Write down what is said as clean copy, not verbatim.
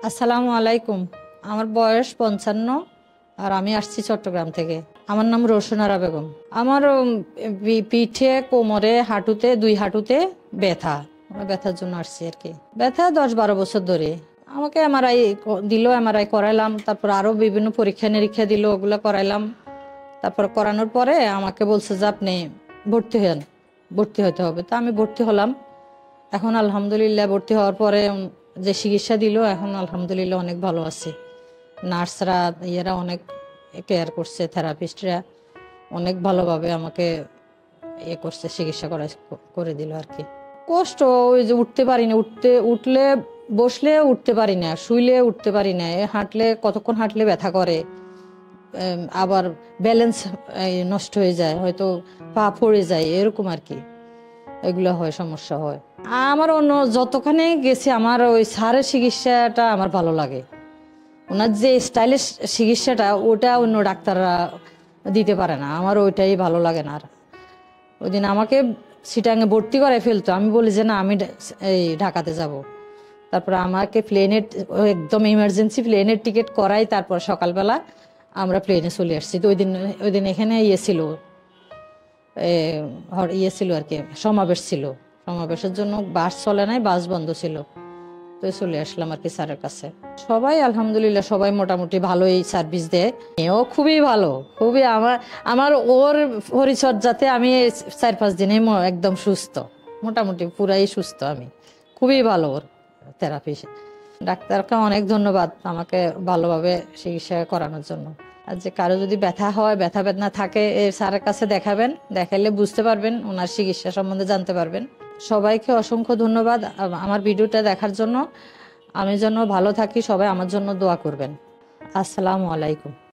আসসালামু আলাইকুম। আমার বয়স ৫৫ আর আমি আসছি চট্টগ্রাম থেকে। আমার নাম রোশনারা বেগম। আমার পিঠে, কোমরে, হাঁটুতে, দুই হাঁটুতে ব্যথা। ব্যথার জন্য আসছি আর কি। ব্যথা ১০-১২ বছর ধরে। আমাকে এমআরআই দিল, এমআরআই করাইলাম, তারপর আরো বিভিন্ন পরীক্ষা নিরীক্ষা দিল, ওগুলো করাইলাম। তারপর করানোর পরে আমাকে বলছে যে আপনি ভর্তি হন, ভর্তি হতে হবে। তা আমি ভর্তি হলাম। এখন আলহামদুলিল্লাহ ভর্তি হওয়ার পরে যে চিকিৎসা দিল, এখন আলহামদুলিল্লাহ অনেক ভালো আছি। নার্সরা ইয়েরা অনেক কেয়ার করছে, থেরাপিস্টরা অনেক ভালোভাবে আমাকে করছে, চিকিৎসা করে দিল আর কি। কষ্ট ওই যে উঠতে পারি না, উঠলে বসলে উঠতে পারি না, শুইলে উঠতে পারি না, হাঁটলে কতক্ষণ হাঁটলে ব্যথা করে, আবার ব্যালেন্স নষ্ট হয়ে যায়, হয়তো পা পড়ে যায়, এরকম আর কি। এগুলো হয়, সমস্যা হয়। আমার অন্য যতখানে গেছি আমার ওই স্যারের চিকিৎসাটা আমার ভালো লাগে। ওনার যে স্টাইলের চিকিৎসাটা ওটা অন্য ডাক্তাররা দিতে পারে না, আমার ওইটাই ভালো লাগে না। আর ওই দিন আমাকে সিটাঙে ভর্তি করে ফেলতো, আমি বলি যে না, আমি এই ঢাকাতে যাব। তারপর আমাকে প্লেনের, একদম ইমার্জেন্সি প্লেনের টিকিট করাই, তারপর সকালবেলা আমরা প্লেনে চলে আসছি। তো ওই দিন এখানে ইয়ে ছিল আর কি, সমাবেশ ছিল। সমাবেশের জন্য বাস চলে নাই, বাস বন্ধ ছিল। তো চলে আসলাম আর কি স্যারের কাছে। সবাই আলহামদুলিল্লাহ, সবাই মোটামুটি ভালোই সার্ভিস দেয়। ও খুবই ভালো, খুবই। আমার আমার ওর পরিচর্যাতে আমি ৪-৫ দিনে একদম সুস্থ, মোটামুটি পুরাই সুস্থ আমি। খুবই ভালো ওর থেরাপি। ডাক্তারকে অনেক ধন্যবাদ আমাকে ভালোভাবে চিকিৎসা করানোর জন্য। আর যে কারো যদি ব্যথা হয়, ব্যথা বেদনা থাকে, এই স্যারের কাছে দেখাবেন, দেখাইলে বুঝতে পারবেন, ওনার চিকিৎসা সম্বন্ধে জানতে পারবেন। সবাইকে অসংখ্য ধন্যবাদ আমার ভিডিওটা দেখার জন্য। আমি যেন ভালো থাকি, সবাই আমার জন্য দোয়া করবেন। আসসালামু আলাইকুম।